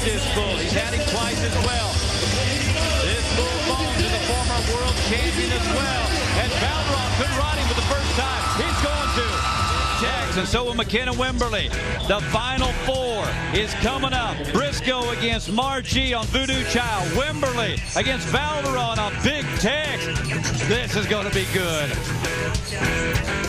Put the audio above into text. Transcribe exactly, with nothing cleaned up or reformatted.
this bull. He's had him twice as well. This bull belongs to the former world champion as well. And Valdiron could ride him for the first time. He's going to. And so will McKenna Wimberly. The final four is coming up. Briscoe against Margie on Voodoo Child. Wimberly against Valdiron on Big Tex. This is going to be good.